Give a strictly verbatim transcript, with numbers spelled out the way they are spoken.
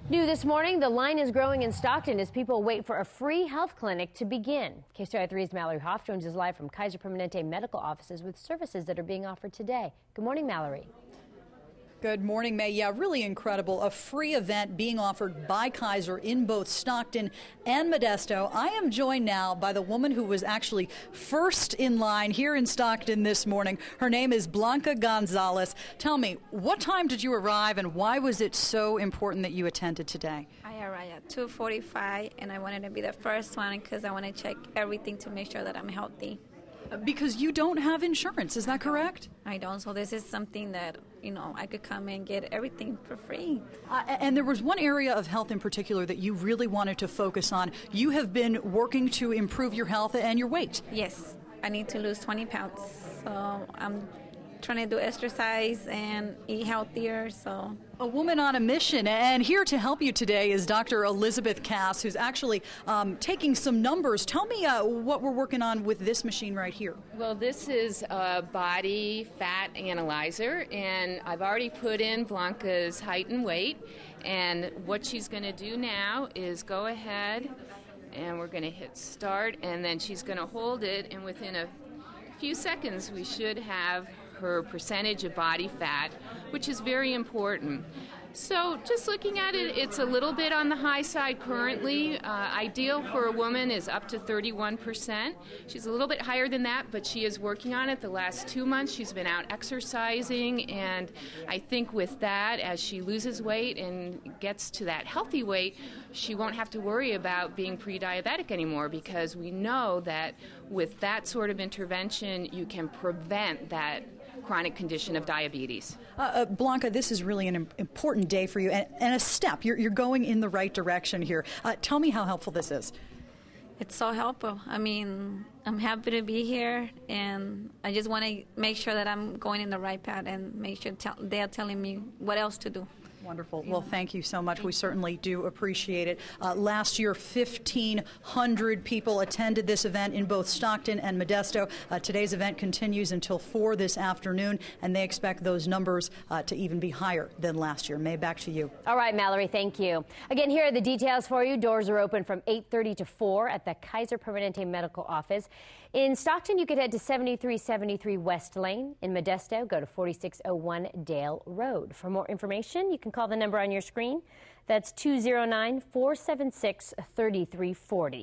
New this morning, the line is growing in Stockton as people wait for a free health clinic to begin. K C R I three's Mallory Hoff joins us live from Kaiser Permanente medical offices with services that are being offered today. Good morning, Mallory. Good morning, May. Yeah, really incredible. A free event being offered by Kaiser in both Stockton and Modesto. I am joined now by the woman who was actually first in line here in Stockton this morning. Her name is Blanca Gonzalez. Tell me, what time did you arrive and why was it so important that you attended today? I arrived at two forty-five and I wanted to be the first one because I want to check everything to make sure that I'm healthy. Because you don't have insurance, is that correct? I don't, so this is something that, you know, I could come and get everything for free. Uh, and there was one area of health in particular that you really wanted to focus on. You have been working to improve your health and your weight. Yes, I need to lose twenty pounds, so I'm trying to do exercise and eat healthier, so. A woman on a mission, and here to help you today is Doctor Elizabeth Cass, who's actually um, taking some numbers. Tell me uh, what we're working on with this machine right here. Well, this is a body fat analyzer, and I've already put in Blanca's height and weight, and what she's going to do now is go ahead, and we're going to hit start, and then she's going to hold it, and within a few seconds we should have her percentage of body fat, which is very important. So just looking at it, it's a little bit on the high side currently. Uh, ideal for a woman is up to thirty-one percent. She's a little bit higher than that, but she is working on it. The last two months she's been out exercising, and I think with that, as she loses weight and gets to that healthy weight, she won't have to worry about being pre-diabetic anymore, because we know that with that sort of intervention you can prevent that chronic condition of diabetes. Uh, uh, Blanca, this is really an im- important day for you and, and a step. You're, you're going in the right direction here. Uh, tell me how helpful this is. It's so helpful. I mean, I'm happy to be here, and I just want to make sure that I'm going in the right path and make sure tell, they're telling me what else to do. Wonderful. Well, thank you so much. We certainly do appreciate it. Uh, last year, fifteen hundred people attended this event in both Stockton and Modesto. Uh, today's event continues until four this afternoon, and they expect those numbers uh, to even be higher than last year. May, back to you. All right, Mallory, thank you. Again, here are the details for you. Doors are open from eight thirty to four at the Kaiser Permanente Medical Office. In Stockton, you could head to seventy-three seventy-three West Lane. In Modesto, go to forty-six oh one Dale Road. For more information, you can call the number on your screen. That's two oh nine, four seven six, three three four oh.